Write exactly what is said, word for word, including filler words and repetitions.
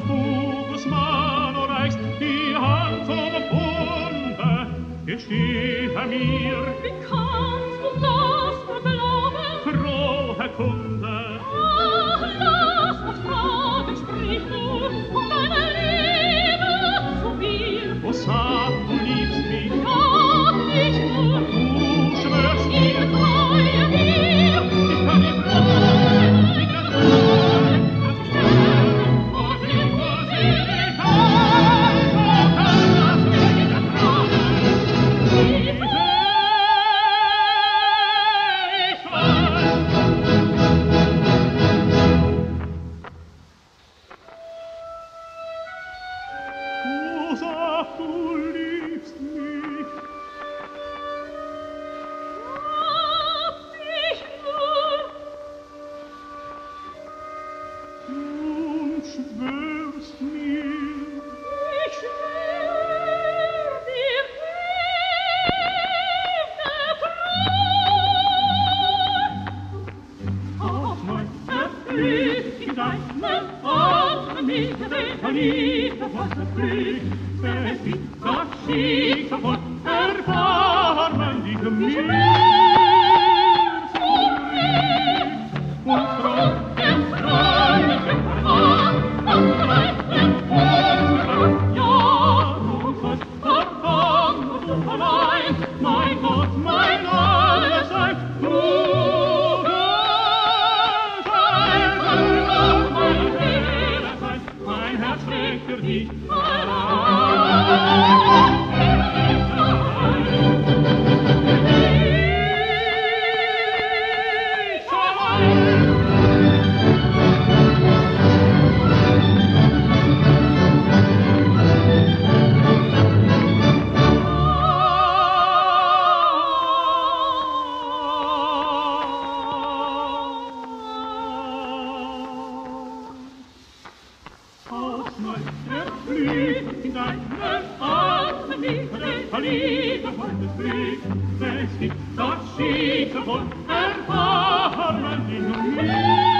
auf Hugus Mano reichst, die Hand umwunde, gestehe mir, wie kannst du das nur glauben? frohe Kunde. Ach, lass uns fragen, sprich nur von deiner Liebe zu mir. O sag, du liebst mich, Ja, nicht nur, du schwörst ich mir, treue dir. ich kann dir fragen, ich kann fragen, dass ich sterbe, vor dir, vor Seligkeit, wo kann das Leben ertragen? Liebe, ich weiß. Du sag, du liebst mich, Hab dich nur, und schwörst mir, ich schwör dir ewige Treue. auf mein Verblick in deinen Armen, nicht der Verliebte, was verblick, es gibt das Schicksal von Erbarmen, die mir zurück. Und Freunde, Freunde, verwandt, dann bleibt den Unserem, ja, du sollst verfangen und du allein, mein Gott, mein Alles sein, du wirst ein Verlust, meine Seele sein, mein Herz schlägt für dich Ich allein. Aus meiner Blüte in deinen Armen liegt der Verliebte von des Glücks. Es gibt das Schicksal von Erbarmen in mir.